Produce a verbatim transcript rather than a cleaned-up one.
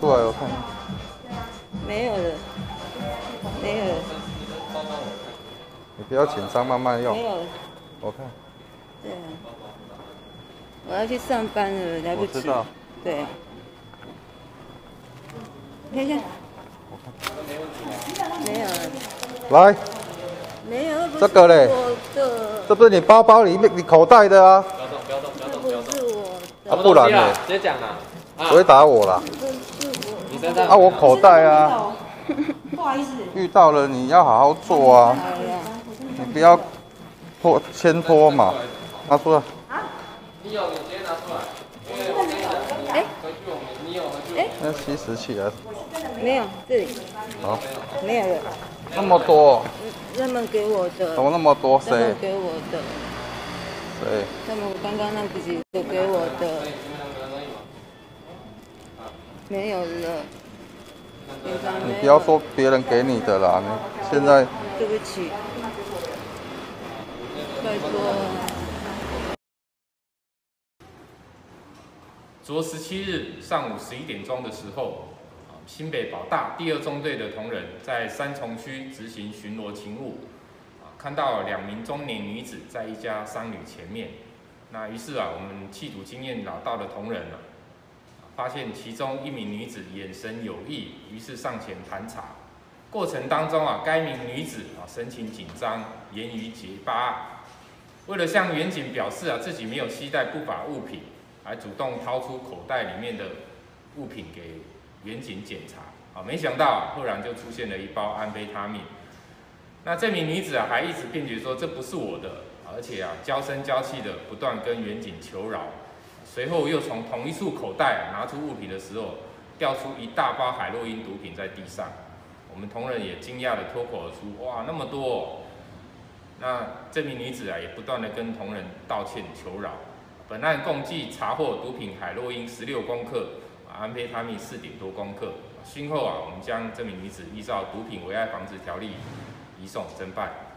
出来我看。 没有了，没有了。 你不要紧张，慢慢用。 没有了。 我看。 对啊。我要去上班了，来不及。 我知道。 对啊。看一下。没有了。 来。 没有， 这个嘞，这不是你包包里面你口袋的啊？ 不要动，不要动，不要动， 不不要动。 是我的。 啊，不然呢？ 直接讲啦。 不会打我啦。 不是我。 你身上。 啊，我口袋啊。 不好意思。 遇到了你要好好做啊，你不要拖牵拖嘛，拿出来。 啊？你有，你直接拿出来。 哎。 你有， 哎。 那吸食器啊？ 没有，这里。 好。 没有了。 那么多。 他们给我的。 怎么那么多？谁？ 他们给我的。 谁？ 他们刚刚那几个给我的。没有了。 你不要说别人给你的啦，你现在。 对不起。拜托。 昨十七日上午十一点钟的时候，新北保大第二中队的同仁在三重区执行巡逻勤务，看到两名中年女子在一家商旅前面。那于是啊，我们缉毒经验老道的同仁啊，发现其中一名女子眼神有异，于是上前盘查。过程当中啊，该名女子啊神情紧张，言语结巴。为了向员警表示啊自己没有携带不法物品，还主动掏出口袋里面的物品给员警检查。啊，没想到啊，忽然就出现了一包安非他命。那这名女子啊还一直辩解说这不是我的，而且啊娇声娇气的不断跟员警求饶。随后又从同一束口袋、啊、拿出物品的时候，掉出一大包海洛因毒品在地上。我们同仁也惊讶的脱口而出：“哇，那么多哦！”那这名女子啊，也不断的跟同仁道歉求饶。本案共计查获毒品海洛因十六公克，安非他命四点多公克。今后啊，我们将这名女子依照毒品危害防治条例移送侦办。